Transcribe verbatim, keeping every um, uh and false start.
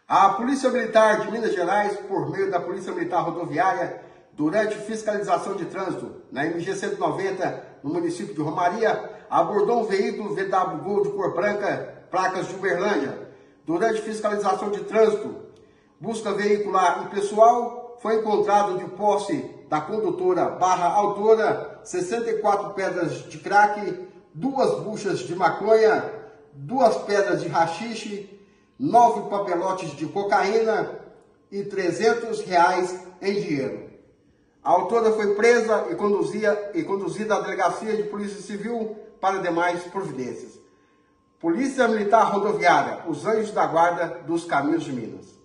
A Polícia Militar de Minas Gerais, por meio da Polícia Militar Rodoviária, durante fiscalização de trânsito na M G cento e noventa, no município de Romaria, abordou um veículo V W Gol de cor branca, placas de Uberlândia. Durante fiscalização de trânsito, busca veicular impessoal, foi encontrado de posse da condutora barra autora sessenta e quatro pedras de crack, duas buchas de maconha, duas pedras de haxixe, nove papelotes de cocaína e trezentos reais em dinheiro. A autora foi presa e, conduzia, e conduzida à Delegacia de Polícia Civil para demais providências. Polícia Militar Rodoviária, os anjos da guarda dos caminhos de Minas.